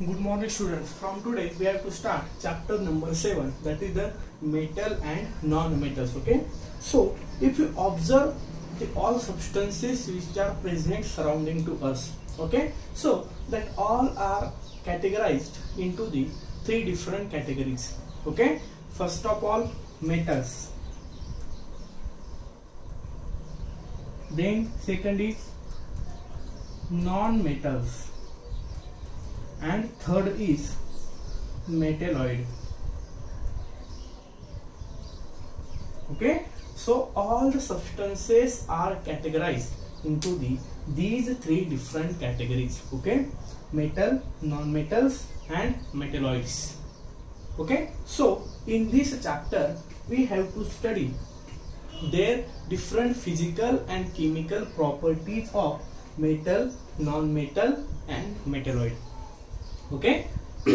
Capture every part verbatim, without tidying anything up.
Good morning students. From today we have to start chapter number seven, that is the metal and non-metals. Okay, so if you observe the all substances which are present surrounding to us, okay, so that all are categorized into the three different categories. Okay, first of all metals, then second is non-metals, and third is metalloid. Okay, so all the substances are categorized into the these three different categories. Okay, metal, non-metals and metalloids. Okay, so in this chapter we have to study their different physical and chemical properties of metal, non-metal and metalloid. Okay,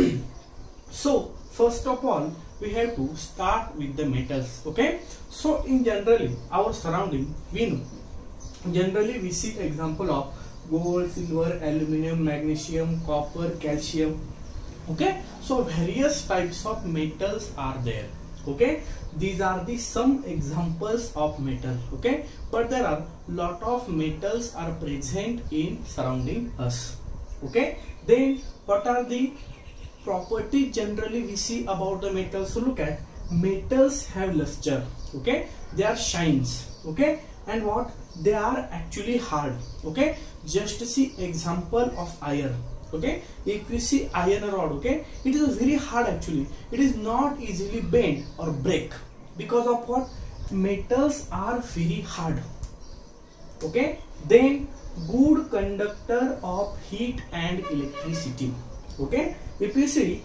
so first of all we have to start with the metals. Okay, so in generally our surrounding we know, generally we see example of gold, silver, aluminum, magnesium, copper, calcium. Okay, so various types of metals are there. Okay, these are the some examples of metal. Okay, but there are lot of metals are present in surrounding us. Okay, then what are the properties generally we see about the metals? So look at, metals have luster. Okay, they are shines. Okay, and what they are actually hard. Okay, just see example of iron. Okay, if you see iron rod, okay, it is very hard actually. It is not easily bend or break because of what? Metals are very hard. Okay, then good conductor of heat and electricity. Okay, if you see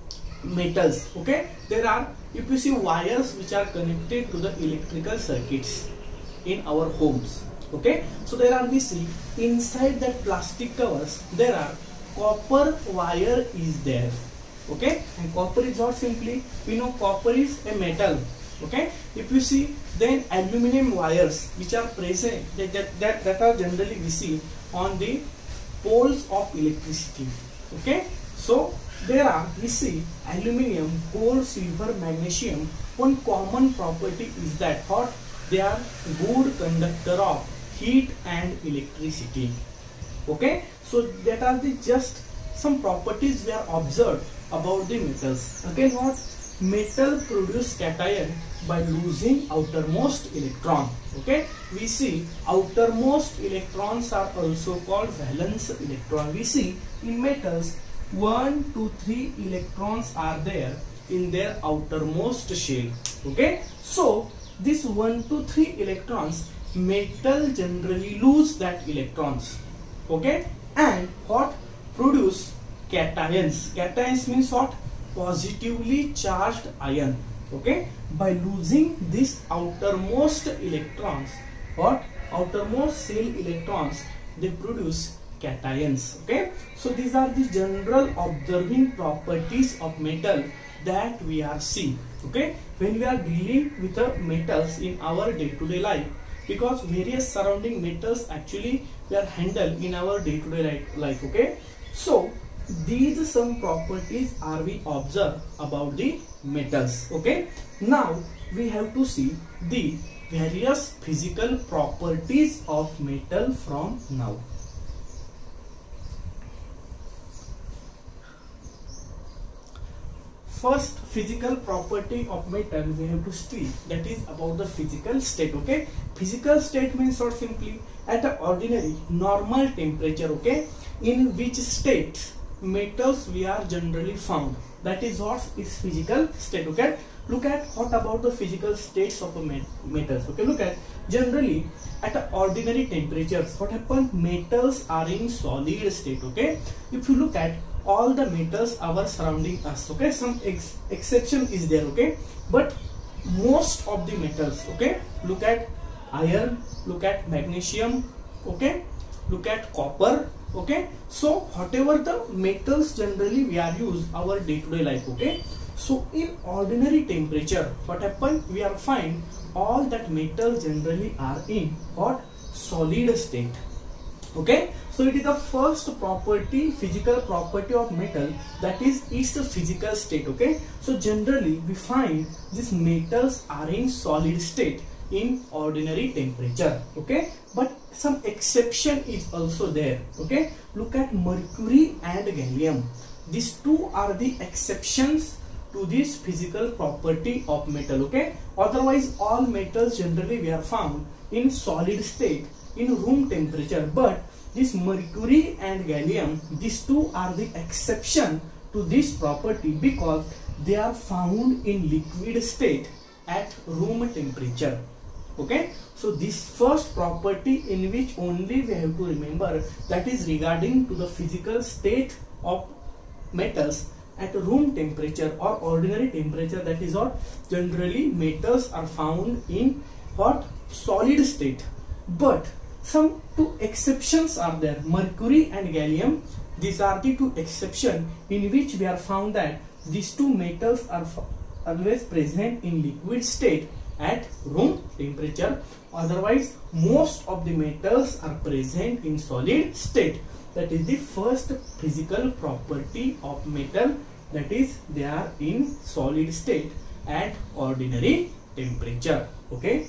metals, okay, there are, if you see wires which are connected to the electrical circuits in our homes. Okay, so there are, we see inside that plastic covers there are copper wire is there. Okay, and copper is not simply, we know copper is a metal. Okay, if you see then aluminum wires which are present, that, that, that, that are generally we see on the poles of electricity. Okay, so there are, we see aluminum, gold, silver, magnesium. One common property is that what? They are good conductor of heat and electricity. Okay, so that are the just some properties we are observed about the metals. Okay, what? Metal produce cation by losing outermost electron. Okay, we see outermost electrons are also called valence electron. We see in metals one, two, three electrons are there in their outermost shell. Okay, so this one, two, three electrons, metal generally lose that electrons. Okay, and what? Produce cations. Cations means what? Positively charged ion. Okay, by losing this outermost electrons, what? Outermost shell electrons, they produce cations. Okay, so these are the general observing properties of metal that we are seeing. Okay, when we are dealing with the metals in our day-to-day life, because various surrounding metals actually we are handled in our day-to-day life. Okay, so these some properties are we observe about the metals. Okay, now we have to see the various physical properties of metal from now. First physical property of metal we have to see, that is about the physical state. Okay, physical state means not simply at an ordinary normal temperature. Okay, in which state metals we are generally found, that is what is physical state. Okay, look at what about the physical states of the metals. Okay, look at generally at an ordinary temperatures what happens, metals are in solid state. Okay, if you look at all the metals our surrounding us, okay, some ex exception is there. Okay, but most of the metals, okay, look at iron, look at magnesium, okay, look at copper. Okay, so whatever the metals generally we are use our day-to-day life. Okay, so in ordinary temperature what happen, we are find all that metals generally are in what? Solid state. Okay, so it is the first property, physical property of metal, that is its physical state. Okay, so generally we find these metals are in solid state in ordinary temperature. Okay, but some exception is also there. Okay, look at mercury and gallium. These two are the exceptions to this physical property of metal. Okay, otherwise all metals generally we are found in solid state in room temperature, but this mercury and gallium, these two are the exception to this property because they are found in liquid state at room temperature. Okay, so this first property in which only we have to remember, that is regarding to the physical state of metals at room temperature or ordinary temperature, that is what generally metals are found in what solid state. But some two exceptions are there, mercury and gallium. These are the two exceptions in which we are found that these two metals are always present in liquid state at room temperature. Otherwise most of the metals are present in solid state. That is the first physical property of metal, that is they are in solid state at ordinary temperature. Okay,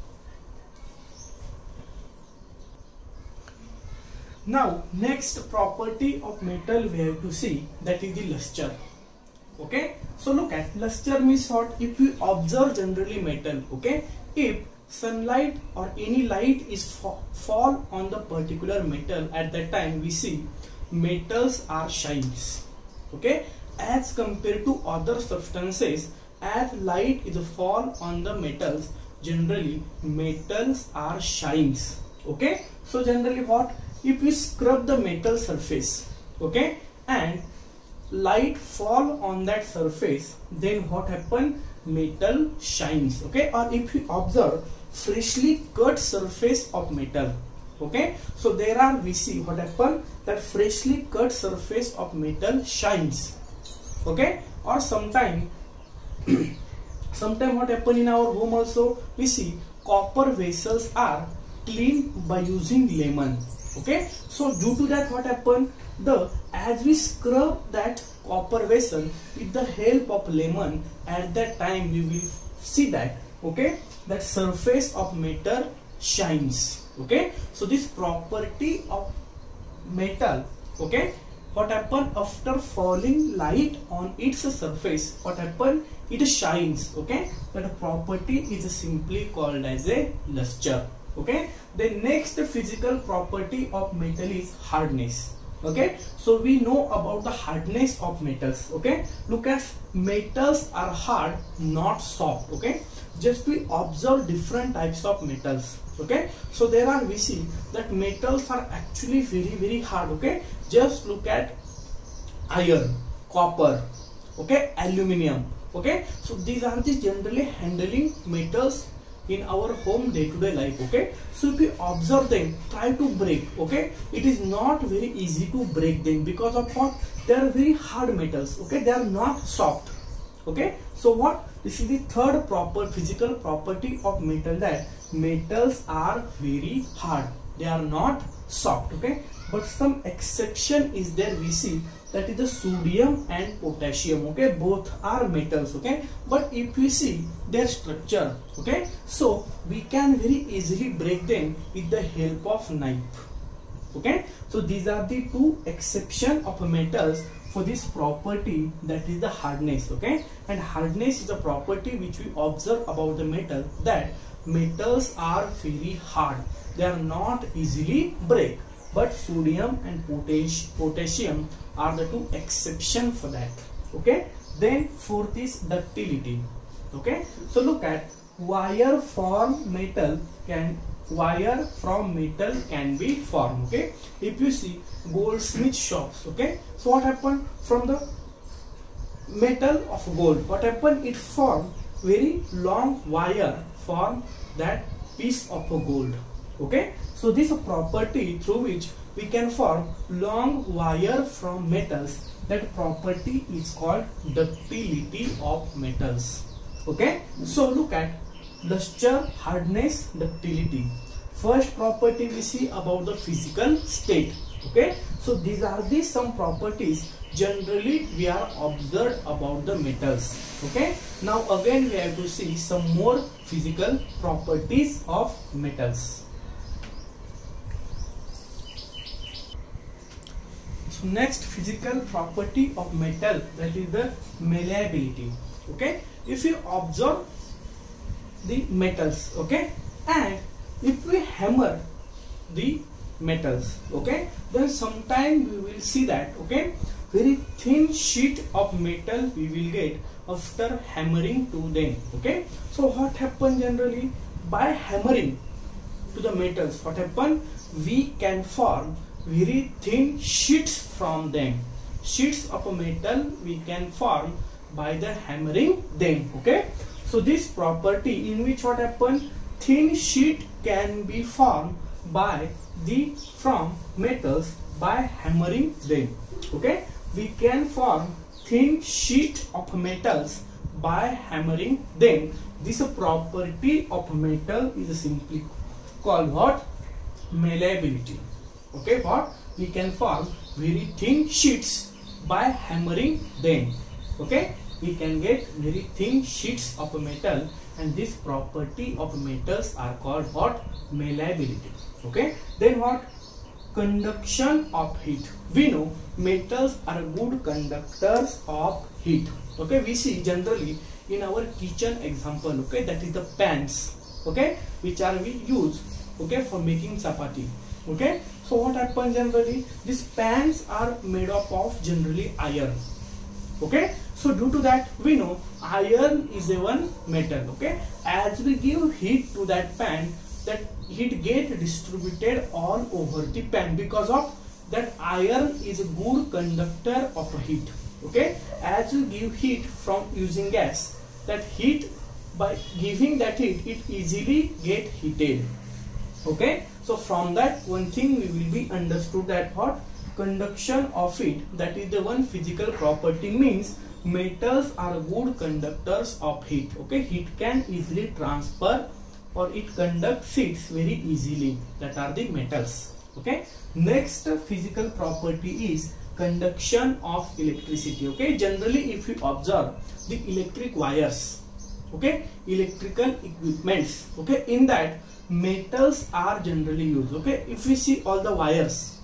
now next property of metal we have to see, that is the luster. Okay, so look at luster means what? If we observe generally metal, okay, if sunlight or any light is fa fall on the particular metal, at that time we see metals are shines. Okay, as compared to other substances, as light is fall on the metals, generally metals are shines. Okay, so generally what, if we scrub the metal surface, okay, and light fall on that surface, then what happen? Metal shines. Okay, or if we observe freshly cut surface of metal, okay, so there are, we see what happen, that freshly cut surface of metal shines. Okay, or sometime sometime what happen in our home also, we see copper vessels are cleaned by using lemon. Okay, so due to that what happen, the as we scrub that copper vessel with the help of lemon, at that time we will see that, okay, that surface of metal shines. Okay, so this property of metal, okay, what happen after falling light on its surface, what happen, it shines. Okay, that property is simply called as a luster. Okay, the next physical property of metal is hardness. Okay, so we know about the hardness of metals. Okay, look at, metals are hard, not soft. Okay, just we observe different types of metals. Okay, so there are, we see that metals are actually very very hard. Okay, just look at iron, copper, okay, aluminium. Okay, so these are the generally handling metals in our home day-to-day life. Okay, so if you observe them, try to break. Okay, it is not very easy to break them because of what, they are very hard metals. Okay, they are not soft. Okay, so what, this is the third proper physical property of metal, that metals are very hard, they are not soft. Okay, but some exception is there, we see, that is the sodium and potassium. Okay, both are metals. Okay, but if we see their structure, okay, so we can very easily break them with the help of knife. Okay, so these are the two exception of metals for this property, that is the hardness. Okay, and hardness is a property which we observe about the metal, that metals are very hard, they are not easily break, but sodium and potash potassium are the two exception for that. Okay, then fourth is ductility. Okay, so look at, wire from metal can wire from metal can be formed. Okay, if you see goldsmith shops, okay, so what happened, from the metal of gold, what happened, it formed very long wire from that piece of gold. Okay, so this property through which we can form long wire from metals, that property is called ductility of metals. Okay, so look at luster, hardness, ductility. First property we see about the physical state. Okay, so these are the some properties generally we are observed about the metals. Okay, now again we have to see some more physical properties of metals. So next physical property of metal, that is the malleability. Okay, if you observe the metals, okay, and if we hammer the metals, okay, then sometime we will see that, okay, very thin sheet of metal we will get after hammering to them. Okay, so what happen generally by hammering to the metals, what happen, we can form very thin sheets from them. Sheets of a metal we can form by the hammering them. Okay, so this property in which what happen, thin sheet can be formed by the from metals by hammering them. Okay, we can form thin sheet of metals by hammering them. This property of metal is simply called what, malleability. Okay, what, we can form very thin sheets by hammering them. Okay, we can get very thin sheets of metal, and this property of metals are called what, malleability. Okay, then what, conduction of heat. We know metals are good conductors of heat. Okay, we see generally in our kitchen example, okay, that is the pans, okay, which are we use, okay, for making chapati. Okay, so what happens generally, these pans are made up of generally iron. Okay, so due to that we know iron is a one metal. Okay, as we give heat to that pan, that heat get distributed all over the pan, because of that iron is a good conductor of heat. Okay, as we give heat from using gas, that heat, by giving that heat, it easily get heated. Okay, so from that one thing we will be understood that what, conduction of heat, that is the one physical property, means metals are good conductors of heat. Okay, heat can easily transfer or it conducts heat very easily, that are the metals. Okay, next physical property is conduction of electricity. Okay, generally if you observe the electric wires, okay, electrical equipments, okay, in that metals are generally used. Okay, if we see all the wires,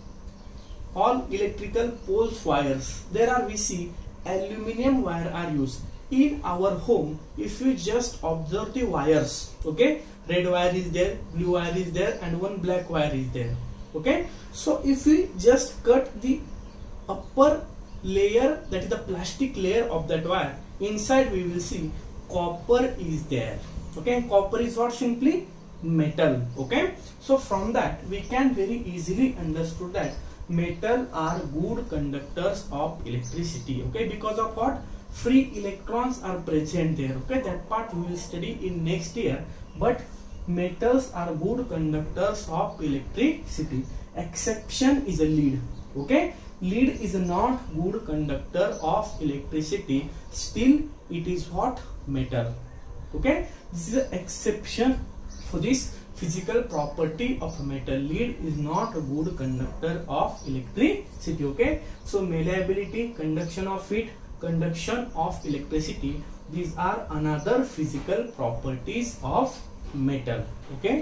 all electrical poles wires, there are we see aluminum wire are used. In our home, if you just observe the wires, okay, red wire is there, blue wire is there, and one black wire is there. Okay, so if we just cut the upper layer, that is the plastic layer of that wire, inside we will see copper is there. Okay, copper is what, simply metal. Okay, so from that we can very easily understood that metal are good conductors of electricity. Okay, because of what, free electrons are present there. Okay, that part we will study in next year, but metals are good conductors of electricity. Exception is a lead. Okay, lead is not good conductor of electricity, still it is what, metal. Okay, this is an exception for this physical property of metal. Lead is not a good conductor of electricity. Okay, so malleability, conduction of heat, conduction of electricity, these are another physical properties of metal. Okay,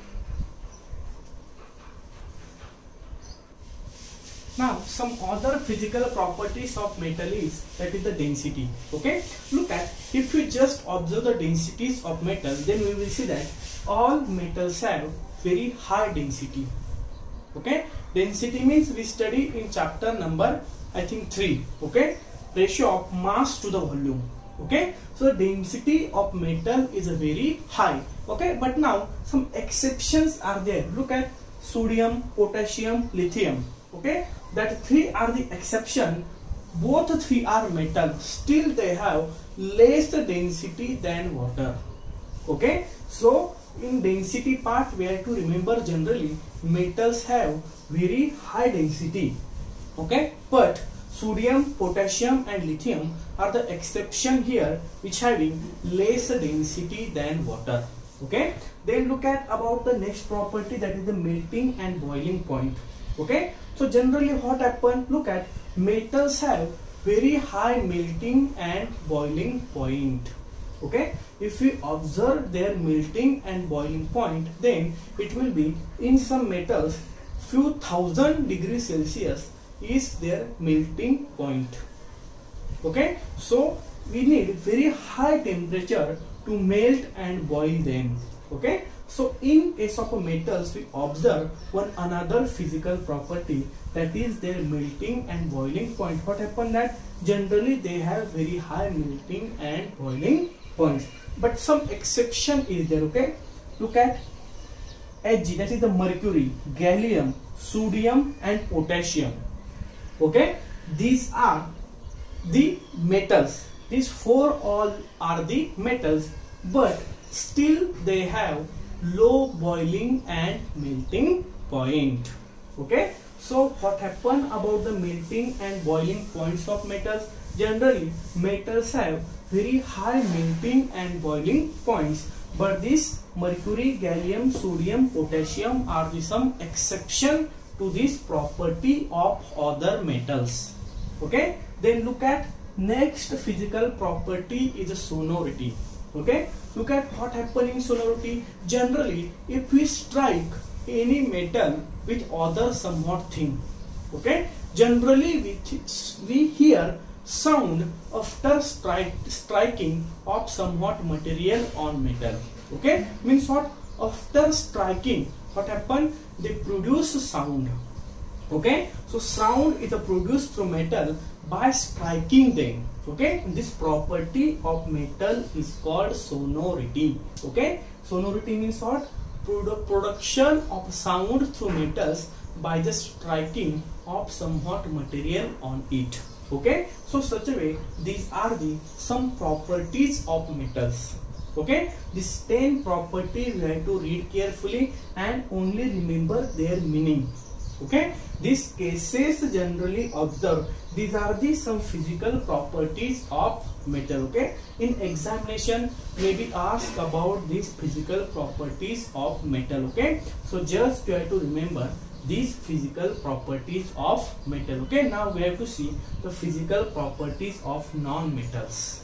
now some other physical properties of metal is, that is the density. Okay, look at, if we just observe the densities of metal, then we will see that all metals have very high density. Okay, density means we study in chapter number I think three. Okay, ratio of mass to the volume. Okay, so density of metal is a very high. Okay, but now some exceptions are there. Look at sodium, potassium, lithium. Okay, that three are the exception. Both three are metal, still they have less density than water. Okay, so in density part we have to remember generally metals have very high density. Okay, but sodium, potassium and lithium are the exception here, which having less density than water. Okay, then look at about the next property, that is the melting and boiling point. Okay, so generally what happen, look at metals have very high melting and boiling point. Okay, if we observe their melting and boiling point, then it will be in some metals few thousand degrees Celsius is their melting point. Okay, so we need very high temperature to melt and boil them. Okay, so in case of metals we observe one another physical property, that is their melting and boiling point. What happen that generally they have very high melting and boiling points, but some exception is there. Okay, look at Hg, that is the mercury, gallium, sodium and potassium. Okay, these are the metals. These four all are the metals, but still they have low boiling and melting point. Okay, so what happen about the melting and boiling points of metals? Generally metals have very high melting and boiling points, but this mercury, gallium, sodium, potassium are the some exception to this property of other metals. Okay, then look at next physical property is a sonority. Okay, look at what happen in sonority. Generally if we strike any metal with other somewhat thing, okay, generally we, we hear sound after strike, striking of somewhat material on metal. Okay, means what, after striking what happen, they produce sound. Okay, so sound is produced through metal by striking them. Okay, this property of metal is called sonority. Okay, sonority means what, Produ production of sound through metals by the striking of somewhat material on it. Okay, so such a way these are the some properties of metals. Okay, these ten properties we have to read carefully and only remember their meaning. Okay, these cases generally observed, these are the some physical properties of metal. Okay, in examination may be asked about these physical properties of metal. Okay, so just you have to remember these physical properties of metal. Okay, now we have to see the physical properties of non-metals.